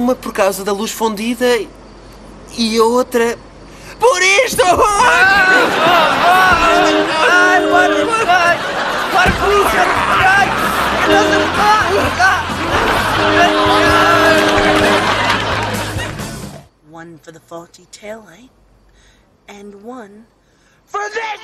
uma por causa da luz fundida e outra por isto! Para com isso! One for the faulty taillight, and one for this!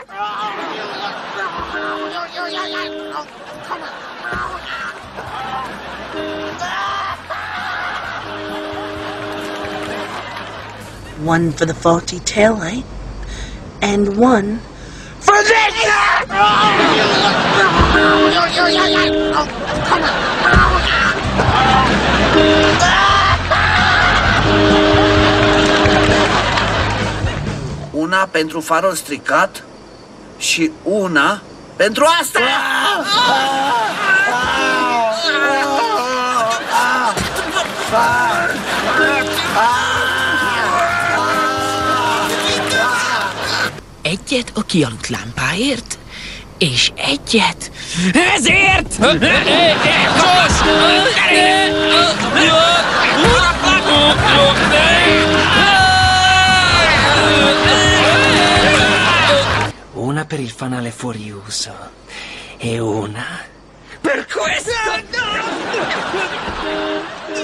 One for the faulty taillight, and one for this! Una pentru farul stricat și una pentru asta! Egyet a kialudt lámpáért, és egyet ezért! Una per il fanale furioso e una per questo!